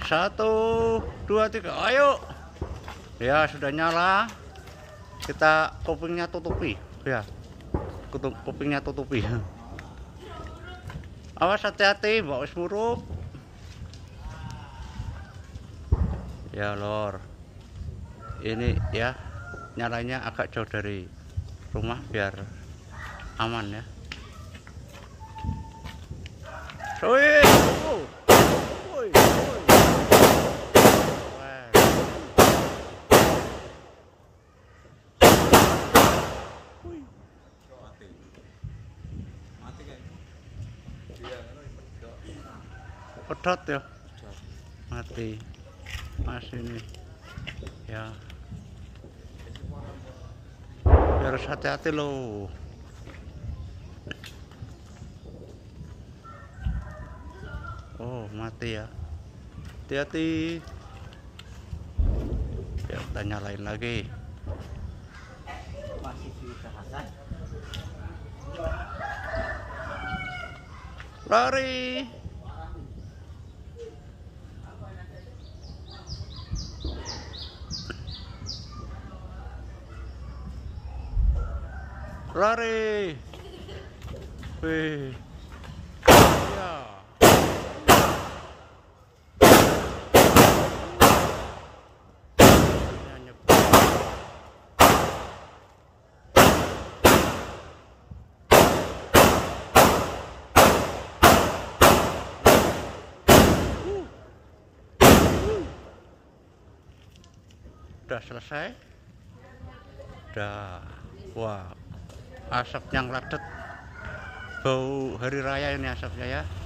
Satu, dua, tiga, ayo. Ya, sudah nyala. Kita kupingnya tutupi. Ya, kupingnya tutupi. Awas, hati-hati, bawa murup. Ya, lor. Ini ya, nyalanya agak jauh dari rumah biar aman ya. Woi. Woi. Pedot ya, mati mas ini ya, harus hati-hati loh. Oh, mati ya, hati-hati ya. Kita nyalain lagi. Masih diusahakan. Lari. Lari. Wih. Ya. Udah selesai. Udah. Wah, asap yang ladet. Bau hari raya ini asapnya ya.